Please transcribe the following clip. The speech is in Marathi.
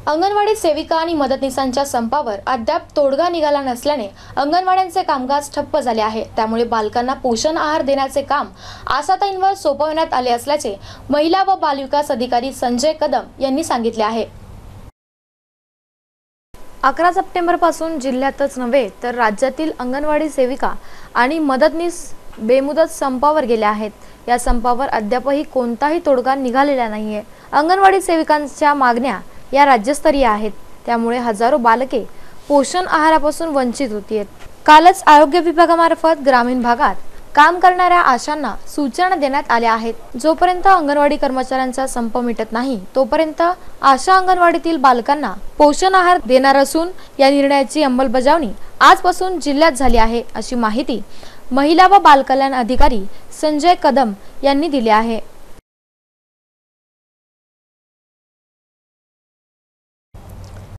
अंगणवाडी सेविका आणि मदतनीसांच्या संपावर अद्याप तोडगा निघाला नसल्याने अंगणवाड्यांचे कामकाज ठप्प झाले आहे। त्यामुळे बालकांना पोषण आहार देण्याचे काम आशाताईंवर सोपवण्यात आले असल्याचे महिला व बालविकास अधिकारी संजय कदम यांनी सांगितले आहे। 11 सप्टेंबर पासून जिल्ह्यातच नव्हे तर राज्यातील अंगणवाडी सेविका आणि मदतनीस बेमुदत संपावर गेल्या आहेत। या संपावर अद्यापही कोणताही तोडगा निघालेला नाहीये। अंगणवाडी सेविकांच्या मागण्या या राज्यस्तरीय आहेत, त्यामुळे हजारो बालके पोषण आहारापासून वंचित होतीत। कालच आरोग्य विभागामार्फत ग्रामीण भागात काम करणाऱ्या आशांना सूचना देण्यात आल्या आहेत। जोपर्यंत अंगणवाडी कर्मचाऱ्यांचा संप मिटत नाही तोपर्यंत आशा अंगणवाडीतील बालकांना पोषण आहार देणार असून या निर्णयाची अंमलबजावणी आजपासून जिल्ह्यात झाली आहे, अशी माहिती महिला व बालकल्याण अधिकारी संजय कदम यांनी दिली आहे।